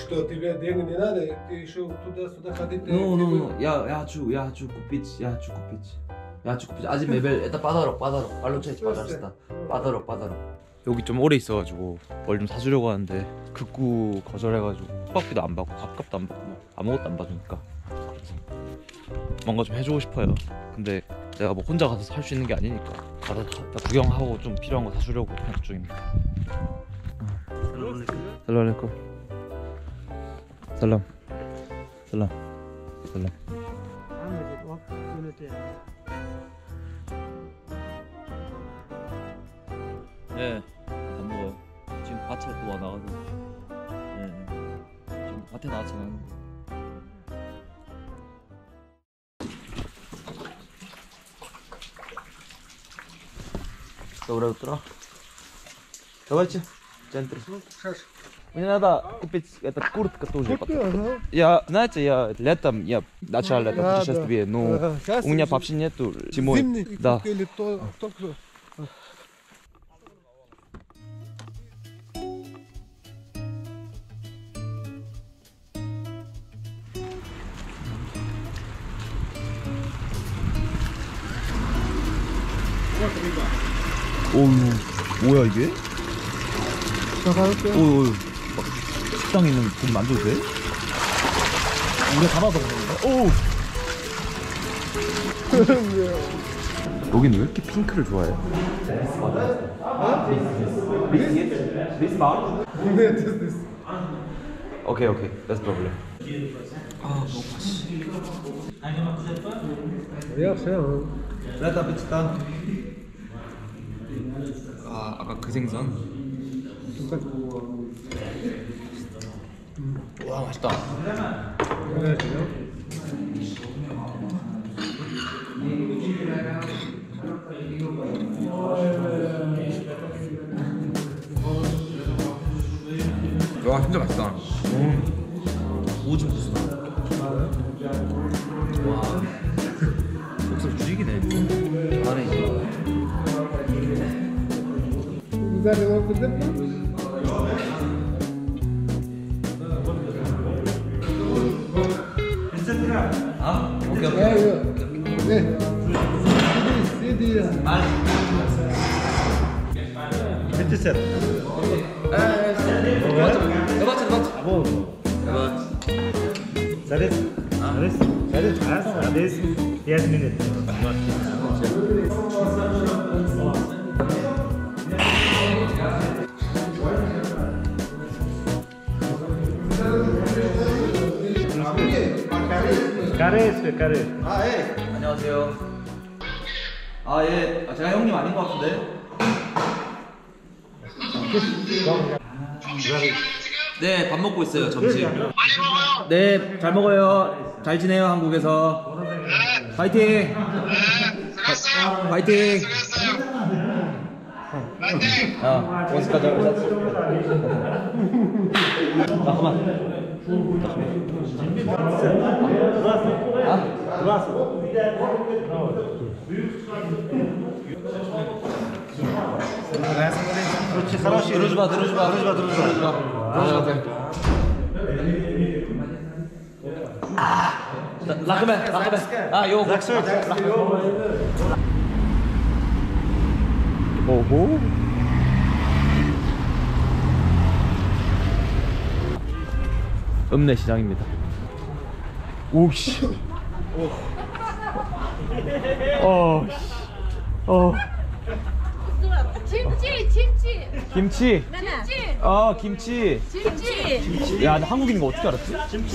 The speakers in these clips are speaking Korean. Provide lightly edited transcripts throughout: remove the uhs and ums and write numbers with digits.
Что, тебе денег не надо? Ты еще туда-сюда ходить? No. 야주 kupить. 아직 레벨 에다 빠다록 말로 쳐야지 빠다르스다. 빠다록. 여기 좀 오래 있어가지고 뭘 좀 사주려고 하는데 극구 거절해가지고 숙박비도 안 받고 밥값도 안 받고 아무것도 안 받으니까 그래서 뭔가 좀 해주고 싶어요. 근데 내가 뭐 혼자 가서 살 수 있는 게 아니니까 가서 구경하고 좀 필요한 거 사주려고 생각 중입니다. 살라말레이쿰. 살람. 네, 안 먹어요. 지금 밭에 또 나가서. 네, 지금 밭에 나왔잖아요. Доброе утро. Давайте, в центре. Мне надо купить куртка тоже. Я, знаете, я летом, я начал это путешествие, но у меня вообще нету зимой. Зимний? Да. Или только... 어우, 뭐야 이게? 어우, 식당에 있는 돈 만져도 돼? 우리가 담아서 먹는 거야? 여기는 왜 이렇게 핑크를 좋아해? 오케이, that's problem. 아, 너무 맛있어. 라타 비치타. 아, 아까 그 생선. 와, 맛있다. 와, 진짜 맛있다. 오줌 무슨? 와, 목소리 죽이네. 안에 있어. 아, 오케이. 까레. 아, 예. 안녕하세요. 아, 예. 아, 제가 형님 아닌 것 같은데. 네, 밥 먹고 있어요, 점심. 많이 먹어요? 네, 잘 먹어요. 잘 지내요, 한국에서. 네. 파이팅! 네, 수고했어요. 파이팅! 수고했어요. 파이팅! 원스 가자. 잠깐만. 들어줘봐. 라크맨. 아, 요거. 오호. 읍내시장입니다. 오씨. 김치. 아, 김치. 야, 나 한국인인 거 어떻게 알았지?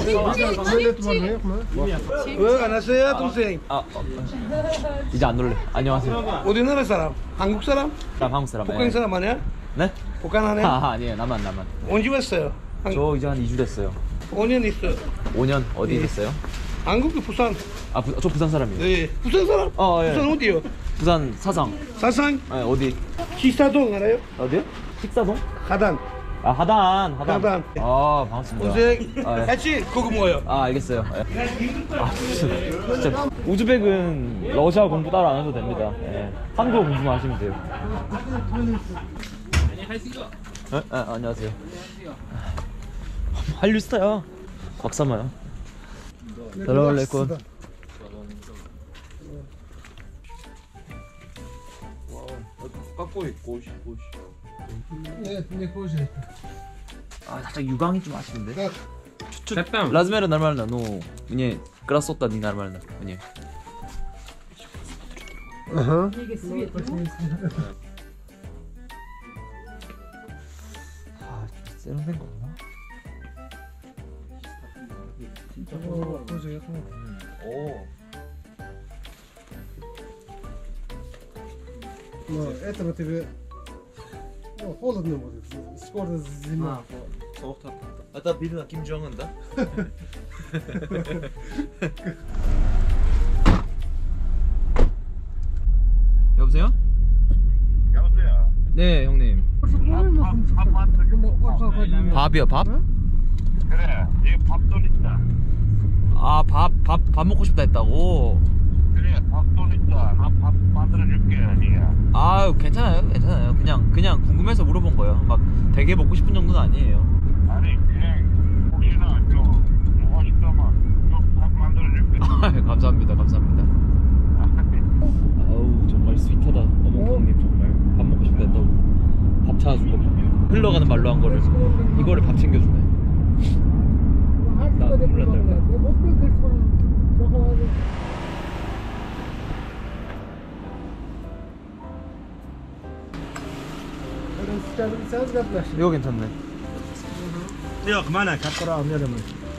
이제 안 놀래. 안녕하세요. 어디 나라 사람? 한국 사람? 한국 사람. 북한 사람 아니야? 네? 북한 아니야? 아, 아니에요. 남한. 언제 왔어요? 저 이제 한 2주 됐어요. 5년 있어요. 5년 어디 됐어요? 한국도 부산. 아, 저 부산 사람이에요. 네. 부산 사람? 예. 부산 어디요? 부산 사상. 사상? 네, 어디? 식사동 알아요? 어디요? 식사동? 하단. 아, 하단. 아, 반갑습니다. 고생. 아, 예. 같이 그거 먹어요. 아, 알겠어요. 예. 아, 진짜 우즈벡은 러시아 공부 따로 안 해도 됩니다. 예. 한국어 공부만 하시면 돼요. 안녕하세요. 안녕하세요. 한류스타야. 박사마야. 살라말레이쿰. 깎고 있고 아 살짝 유광이 좀 아쉬운데. Размеры нормально, но мне красота не нормально мне. Ага. 아 세련된 거 없나? 오. Но этого тебе холодно будет. Скоро зима. 소옥탑. 아따 비르나 김정은다. 여보세요? 여보세요. 네 형님. 밥이요 밥? 그래, 이 밥돈 있다. 아 밥 먹고 싶다 했다고. 그래, 밥돈 있다. 나 밥 만들어줄게, 니야. 아 괜찮아요. 그냥 궁금해서 물어본 거예요. 막 되게 먹고 싶은 정도는 아니에요. 아니, 그냥 혹시나 좀 먹고 싶다면 좀 밥 만들어줄게. 감사합니다. 아우 정말 스윗하다 어몽님 정말 밥 먹고 싶다 했다고 밥 찾아준 거 흘러가는 말로 한 거를 이거를 밥 챙겨주네. 나 눈물 난다. 이거 괜찮네. Yok mana katta almayalım.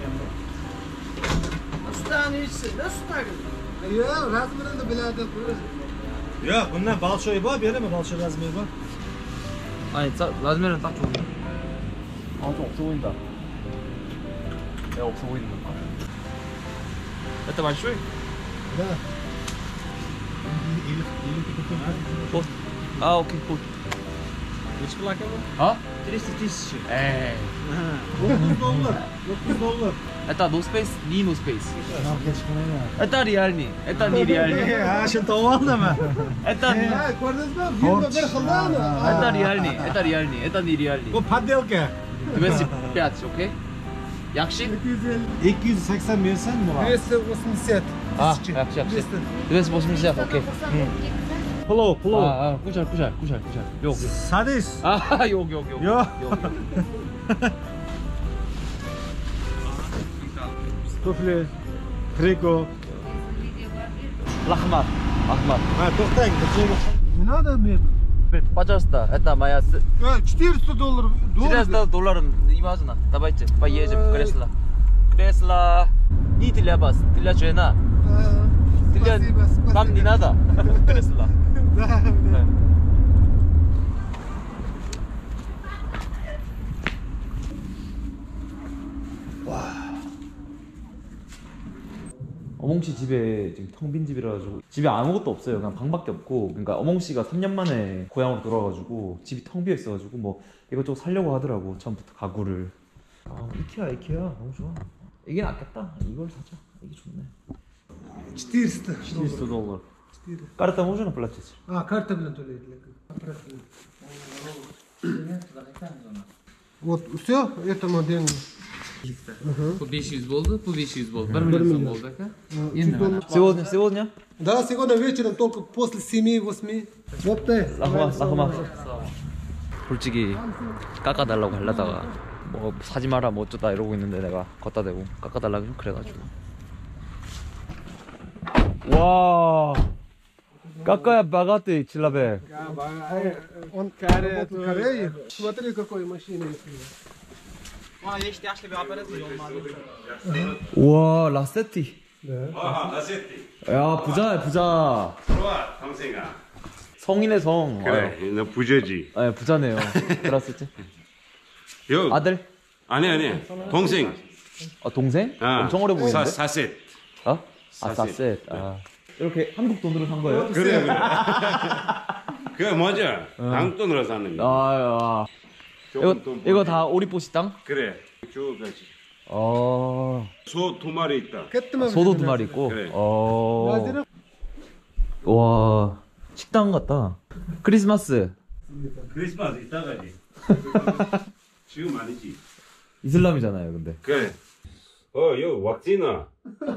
Ya razmırın da bilade koyuyoruz. Yok bundan balçoyu var, bir mi balço razmır var? 아니 라즈면은 딱 좋은데. 아좀 없어 보인다. 내가 없어 보이는 건가? Это большой? Да. 굿. 아 오케이 굿. 아? 300 тысяч. 에이. $9. Это no space, не no space. Это реальный, это не реальный. Ha şimdi oldu mu? Это Gördünüz mü? Bir xildana. это реальный, это не реальный. Bu подделка. 205, окей? Yakşı? 280 versen mi var? 280. 아, yakşı. 280, окей. Plov. 구잘. Yok. Sadis. 아, yok. Yok. Туфли. Трико. Lahmat. Ha, to'xtang. Не надо мне. Пожалуйста, это моя... $400. 400 долларов не важно. Давайте, поедем в кресло. Кресло. Не для вас, для жена. Для... Нам не надо. Кресло. Да. 어몽씨 집에 지금 텅 빈 집이라 가지고 집에 아무것도 없어요. 그냥 방밖에 없고. 그러니까 어몽씨가 3년 만에 고향으로 돌아와가지고 집이 텅 비어 있어가지고 뭐 이것저것 살려고 하더라고. 처음부터 가구를. 아 이케아 너무 좋아. 이게 낫겠다. 이걸 사자. 이게 좋네. 400 $400. Карта можно оплатить? Карта bilan to'laydi. Вот все, это модельно. Bu 500 bo'ldi, bu 500 bo'ldi. 1 million bo'ldi aka. Endi Сегодня? Да, сегодня вечером, только после 7-8. Вот ты. 라흐마. 솔직히 깎아달라고 하려다가 뭐 사지 마라 뭐 어쩌다 이러고 있는데 내가 걷다 대고 깎아달라고 좀 그래가지고. 와. Какая богатый человек. Он в Корее. Смотри, какой машина есть. 우와 라세티. Да. 라세티. 야 부자. 들어와, 동생아. 성인의 성. 그래, 너 부자지. 네 부자네요. 라세티. 여. 아들? 아니. 동생. 동생? 아, 엄청 어려 보이는데? 사셋. 아 사셋. 사셋. 이렇게 한국 돈으로 산 거예요? 그래. 그게 맞아. 한국 돈으로 사는 거. 이거 다 오리포시 땅? 그래. 저까지. 어. 소 2마리 있다. 소도 2마리 있고. 그래. 와 식당 같다. 크리스마스 이따가지. 지금 아니지. 이슬람이잖아요, 근데. 그래. 이거 왁지나.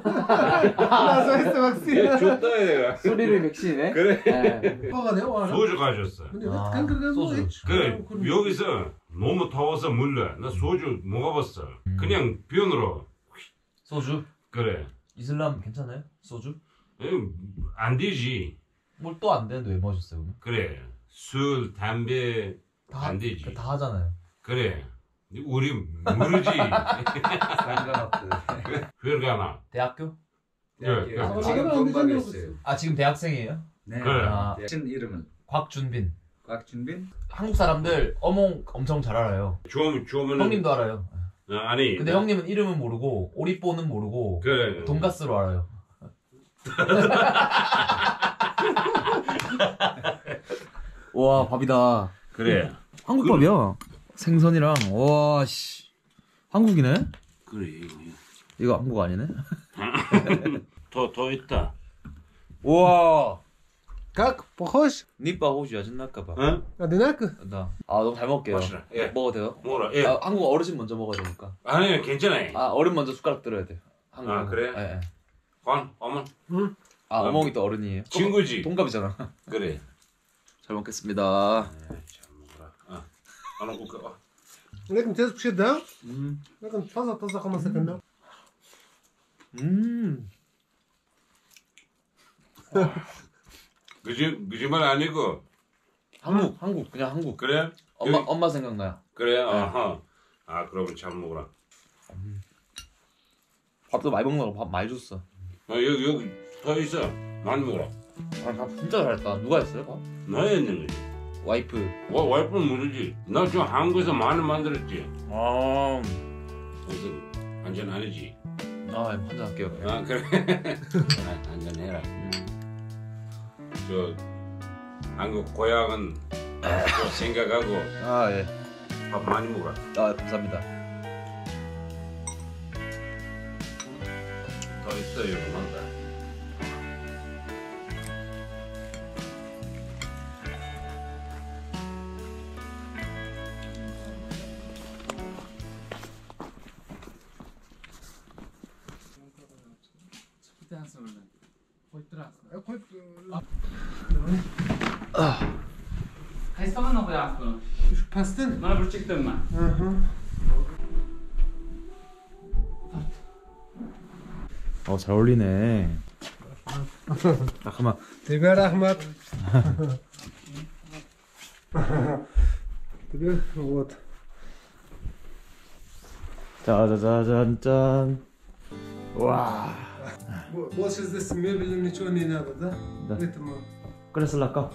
나서했어 막시. 좋다 얘가. 소리를 백신이네. 그래. 뭐가 돼요? 와. 소주 가졌어. 소주. 그래. 여기서 너무 더워서 몰라. 나 소주 먹어봤어. 그냥 변으로. 소주? 그래. 이슬람 괜찮아요? 소주? 안 되지. 뭘 또 안 되는데 왜 마셨어요, 그러면? 그래. 술, 담배 안 되지. 다 하잖아요. 그래. 우리 모르지. 상관없어. 회가나. 대학교? 예. 지금은 동박이었어요. 아, 지금 대학생이에요? 네. 그래. 아, 신 이름은 곽준빈. 곽준빈. 한국 사람들 어몽 엄청 잘 알아요. 좋으면 형님도 알아요. 아니. 근데 형님은 이름은 모르고 오리뽀는 모르고 그래. 돈가스로 알아요. 와, 밥이다. 그래. 한국 밥이야. 생선이랑 와 씨. 한국이네? 그래. 이거 한국 아니네? 더 있다. 우와. Как? Похож? 니빠 호주야 신날까봐. 어? Одинаково? 나. 아 너무 잘 먹게요. 맛있어. 예. 먹어도 돼요? 뭐라? 예. 아, 한국 어르신 먼저 먹어야 되니까. 아니 괜찮아. 아 어른 먼저 숟가락 들어야 돼. 한국. 아, 그래? 예. 예. 어머. 아 어멍이 또 어른이에요. 친구지. 동갑이잖아. 그래. 잘 먹겠습니다. 잘 먹어라. 하나 볼까? لكن تاز بشي دا لكن تفضل تصدق خمس سكند 그지만 아니고. 한국 그냥 한국. 그래? 엄마 생각나요. 그래. 아하. 아 그러면 잘 먹어라. 밥도 많이 먹는 거 밥 많이 줬어. 여기 더 있어. 많이 먹어라. 아, 밥 진짜 잘했다. 누가 했어요? 밥? 너야 했는 거지. 와이프. 와이프는 모르지. 나 지금 한국에서 많이 만들었지. 아, 그래서 한잔 아니지. 한잔 할게요. 아 그래. 한잔 해라. 저 한국 고향은 또 생각하고 아 예. 밥 많이 먹어라. 아 감사합니다. 더 있어요. 그만다. Kaysama ne koyarsın bunu? Pastın? Bana bir çıktın mı? 잘 어울리네. 잠깐만. Тебе рахмат. Тебе вот. 짜자자잔짠. 와. Больше здесь мебелью ничего не надо, да? Да. Поэтому 그랬을라까?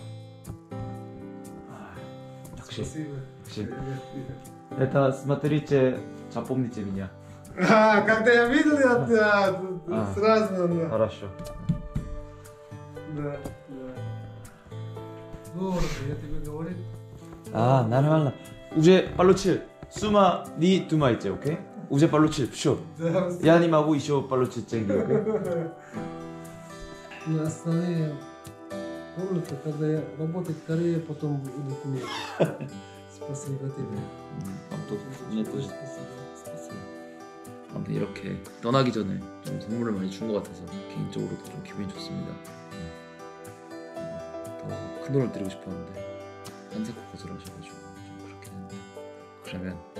역시. спасибо. 역시. Привет. Это смотрите, запомните меня. Когда я видел это, сразу. хорошо. Да. Здорово, я тебе говорил. нормально. Уже получил. Сумма не думайте, окей? Уже получил, все. Да, Я не могу еще получить деньги, окей? на остальные комнаты, когда я работаю в Корее, потом идут мне. Спасибо тебе. мне тоже. Спасибо. 아무튼 이렇게 떠나기 전에 좀 선물을 많이 준 것 같아서 개인적으로도 좀 기분이 좋습니다. 더 큰 돈을 드리고 싶었는데 한세코 거절하셔가지고 좀 그렇긴 했는데 그러면